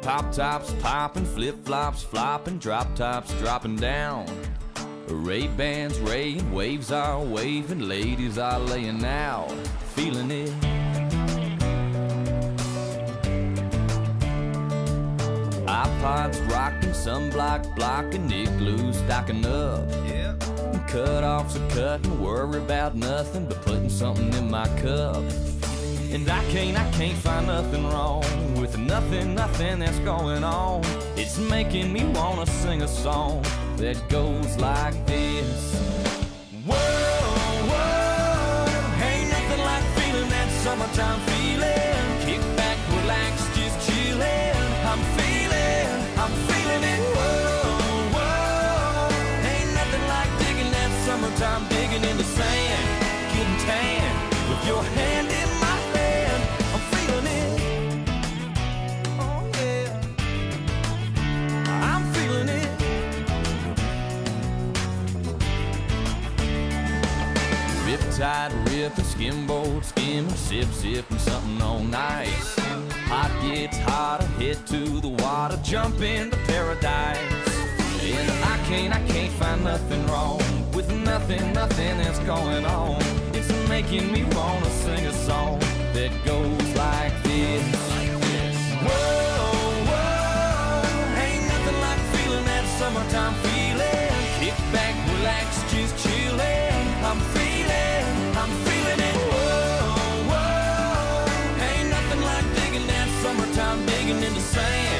Pop tops popping, flip flops flopping, drop tops dropping down. Ray-Bans raying, waves are waving, ladies are laying out, feeling it. iPods rocking, sunblock blocking, igloos stocking up. Cut-offs are cutting, worry about nothing but putting something in my cup. And I can't find nothing wrong with nothing that's going on. It's making me wanna sing a song that goes like this. Whoa, whoa, ain't nothing like feeling that summertime feeling. Kick back, relax, just chillin'. I'm feeling it. Whoa, whoa, ain't nothing like digging that summertime, digging in the sand, getting tan with your hand in my hand. I'm feeling it. Oh yeah, I'm feeling it. Riptide ripping, skimboard skimming, sipping something on nice. Hot gets hotter, head to the water, jump into paradise. And I can't find nothing wrong with nothing that's going on. It's making me wanna sing a song that goes like this. Whoa, whoa, ain't nothing like feeling that summertime feeling. Kick back, relax, just chillin'. I'm feeling it. Whoa, whoa, ain't nothing like digging that summertime, digging in the sand.